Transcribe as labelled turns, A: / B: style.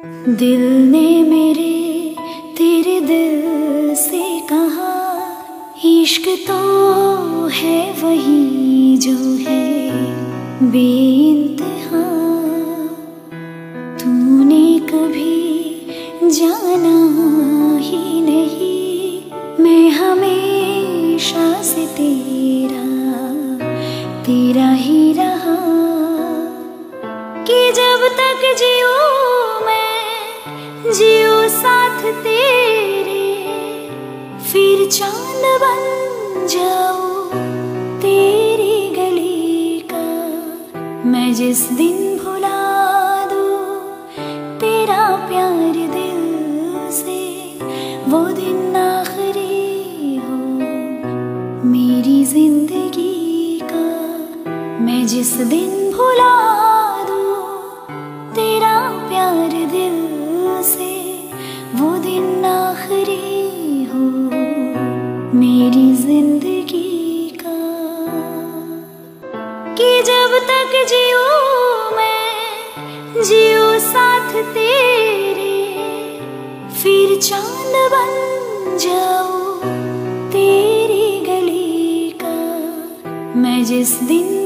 A: दिल ने मेरे तेरे दिल से कहा, इश्क तो है वही जो है बेइंतहा। तूने कभी जाना ही नहीं, मैं हमेशा से तेरा ही रहा। कि जब तक जियूं मैं जियूं साथ तेरे, फिर चांद बन जाऊं तेरी गली का। मैं जिस दिन भुला दूं तेरा प्यार दिल से, वो दिन आखिरी हो मेरी जिंदगी का। मैं जिस दिन भुला दूं तेरा प्यार दिल से, वो दिन आखिरी हो मेरी जिंदगी का। कि जब तक जियूं मैं जियूं साथ तेरे, फिर चांद बन जाऊं तेरी गली का। मैं जिस दिन